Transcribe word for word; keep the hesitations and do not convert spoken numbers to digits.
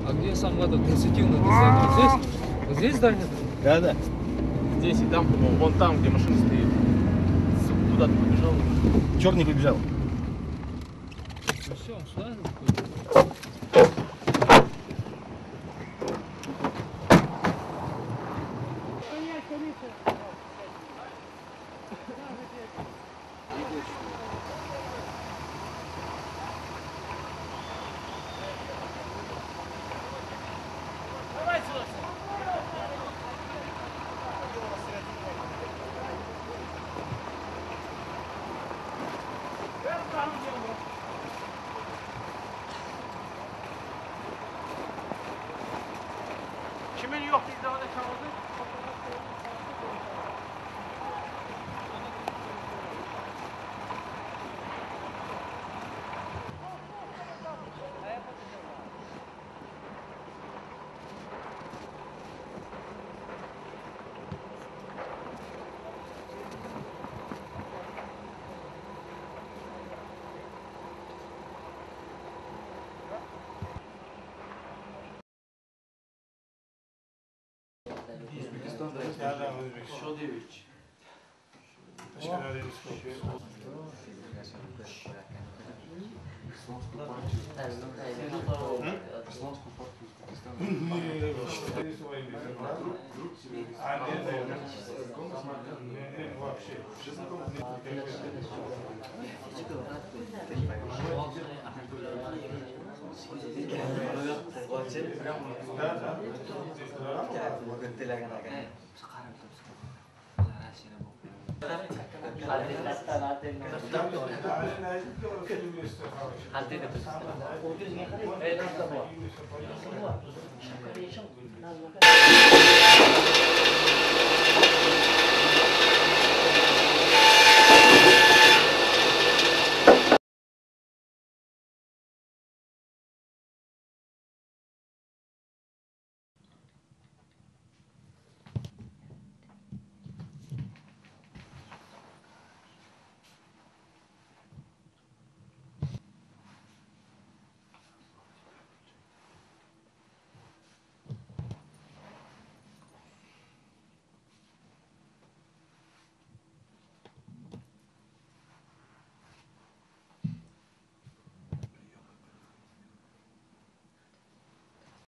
А где сам этот институтный дизайн? Здесь? Вот здесь здание? Да, да. Здесь и там, по-моему, вон там, где машина стоит. Туда ты побежал. Черный побежал. Ну все, он сюда? Kimin yok izahına çaldı? Шодевич.